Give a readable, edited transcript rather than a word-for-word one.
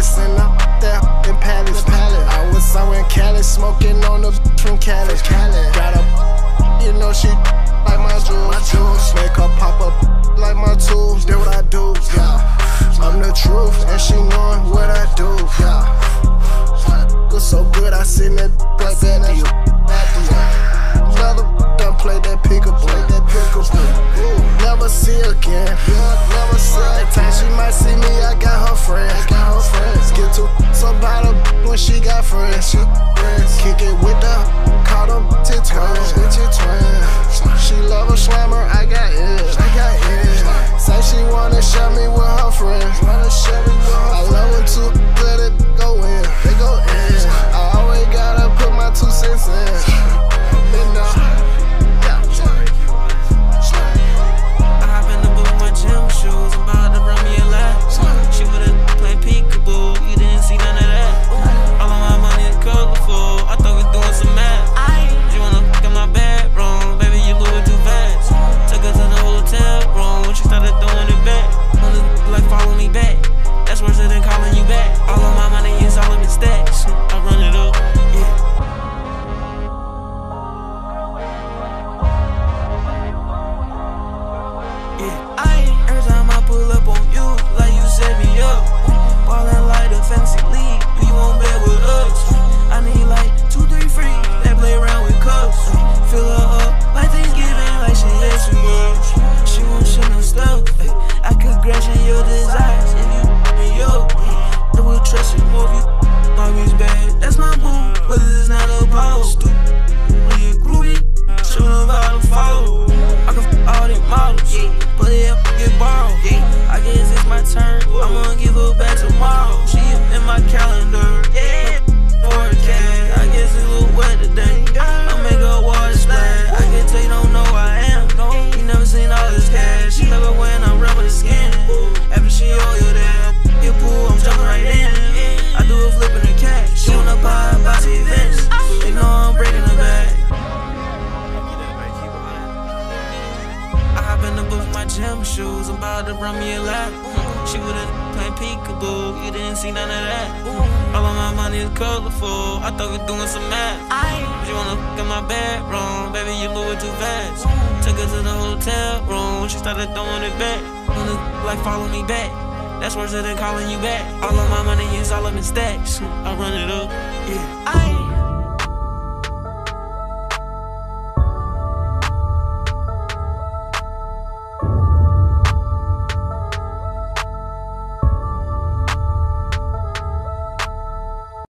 Palace and up there in Palace. I was somewhere in Cali, smoking on the from Cali. Got up, you know she like my jewels. Make her pop up like my tools. Do what I do, yeah. I'm the truth, and she knowing what I do, yeah. Go so good, I seen that like Betty. Another done played that peekaboo. Never see again. Never see again. Time she might see me, I got her friends. Get too so about her when she got friends. Kick it with the call them twins. She love a slammer, I got it. Say she wanna share me with her friends. I love her too, let it go in. They go in. I always gotta put my 2 cents in. Every time I pull up on you, like you set me up. Ballin' like the fantasy league, do you want bet with us? I need like 2, 3 free that play around with cups. Fill her up like Thanksgiving, like she had too much. She won't shit no stuff. I could grant you your desires if you me up. I will trust you more if you always bad. That's my boo, but this is not a pose. When you groovy, show them how to follow. I can all these models, but it up get borrowed. I guess it's my turn, I'ma give her back tomorrow. She in my calendar, forecast. I guess it's a little wet today. I make her water splash. I can tell you don't know who I am. You never seen all this cash. She love it when I'm rubbing the skin. After she oil that, you pull, I'm jumping right in. I do a flip in the cash. She wanna buy bossy events. They know I'm breaking the bag. In the booth, my gym shoes, I'm about to run me a lap. She would've played peekaboo, you didn't see none of that. All of my money is colorful, I thought we were doing some math. But you wanna fuck in my bedroom, baby, you moving too fast. Took her to the hotel room, she started throwing it back. Wanna like follow me back, that's worse than calling you back. All of my money is all up in stacks, I run it up, yeah.